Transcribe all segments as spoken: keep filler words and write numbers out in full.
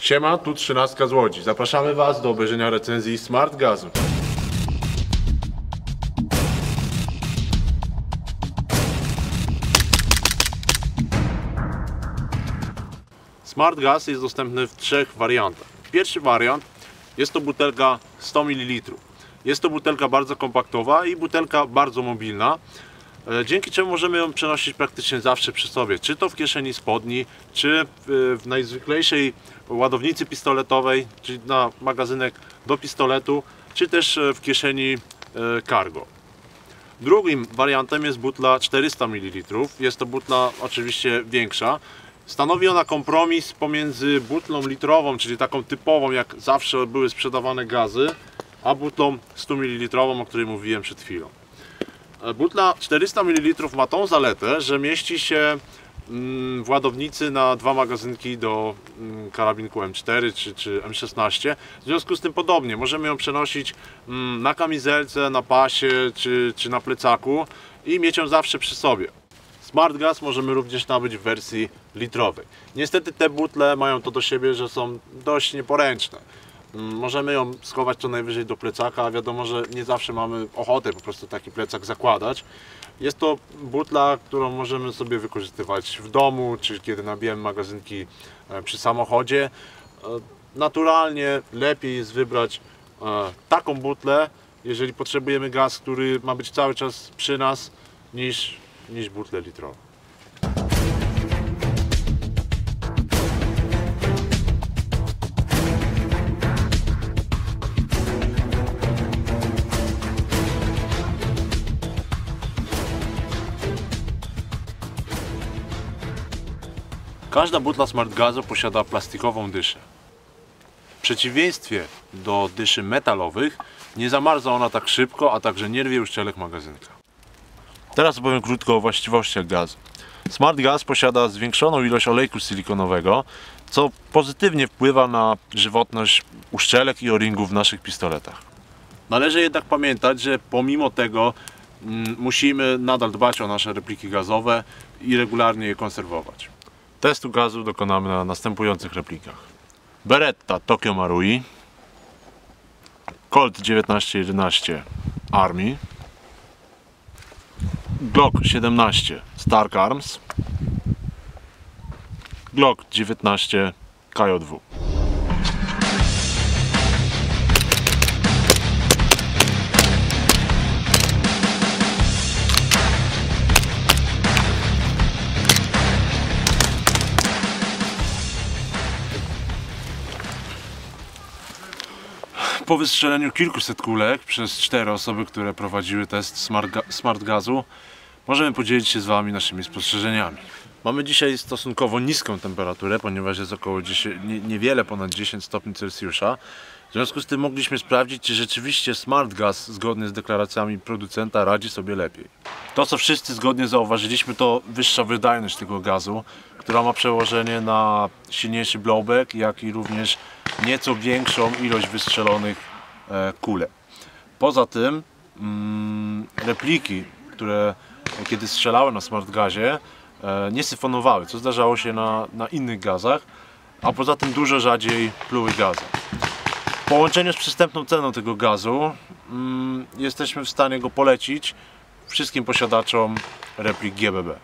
Siema, tu trzynastka z Łodzi. Zapraszamy Was do obejrzenia recenzji Smart Gazu. Smart Gaz jest dostępny w trzech wariantach. Pierwszy wariant jest to butelka sto mililitrów. Jest to butelka bardzo kompaktowa i butelka bardzo mobilna, dzięki czemu możemy ją przenosić praktycznie zawsze przy sobie, czy to w kieszeni spodni, czy w najzwyklejszej ładownicy pistoletowej, czyli na magazynek do pistoletu, czy też w kieszeni cargo. Drugim wariantem jest butla czterysta mililitrów. Jest to butla oczywiście większa. Stanowi ona kompromis pomiędzy butlą litrową, czyli taką typową, jak zawsze były sprzedawane gazy, a butlą sto mililitrową, o której mówiłem przed chwilą. Butla czterysta mililitrów ma tą zaletę, że mieści się w ładownicy na dwa magazynki do karabinku M cztery czy, czy M szesnaście. W związku z tym podobnie, możemy ją przenosić na kamizelce, na pasie czy, czy na plecaku i mieć ją zawsze przy sobie. Smart Gaz możemy również nabyć w wersji litrowej. Niestety te butle mają to do siebie, że są dość nieporęczne. Możemy ją schować co najwyżej do plecaka, a wiadomo, że nie zawsze mamy ochotę po prostu taki plecak zakładać. Jest to butla, którą możemy sobie wykorzystywać w domu, czy kiedy nabijemy magazynki przy samochodzie. Naturalnie lepiej jest wybrać taką butlę, jeżeli potrzebujemy gaz, który ma być cały czas przy nas, niż, niż butlę litrową. Każda butla Smart Gazu posiada plastikową dyszę. W przeciwieństwie do dyszy metalowych nie zamarza ona tak szybko, a także nie rwie uszczelek magazynka. Teraz opowiem krótko o właściwościach gazu. Smart Gaz posiada zwiększoną ilość olejku silikonowego, co pozytywnie wpływa na żywotność uszczelek i o-ringów w naszych pistoletach. Należy jednak pamiętać, że pomimo tego mm, musimy nadal dbać o nasze repliki gazowe i regularnie je konserwować. Testu gazu dokonamy na następujących replikach: Beretta Tokyo Marui, Colt dziewiętnaście jedenaście Army, Glock siedemnaście Stark Arms, Glock dziewiętnaście K J W. Po wystrzeleniu kilkuset kulek przez cztery osoby, które prowadziły test Smart, Ga Smart Gazu, możemy podzielić się z Wami naszymi spostrzeżeniami. Mamy dzisiaj stosunkowo niską temperaturę, ponieważ jest około dziesięć, nie, niewiele ponad dziesięć stopni Celsjusza. W związku z tym mogliśmy sprawdzić, czy rzeczywiście Smart Gaz zgodnie z deklaracjami producenta radzi sobie lepiej. To, co wszyscy zgodnie zauważyliśmy, to wyższa wydajność tego gazu, która ma przełożenie na silniejszy blowback, jak i również nieco większą ilość wystrzelonych e, kulek. Poza tym mm, repliki, które kiedy strzelały na Smart Gazie, e, nie syfonowały, co zdarzało się na, na innych gazach, a poza tym dużo rzadziej pluły gazem. W połączeniu z przystępną ceną tego gazu mm, jesteśmy w stanie go polecić wszystkim posiadaczom replik G B B.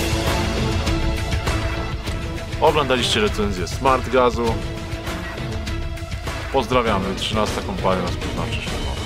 Oglądaliście recenzję Smart Gazu. Pozdrawiamy, trzynasta kompania na spoznawczy szlaku.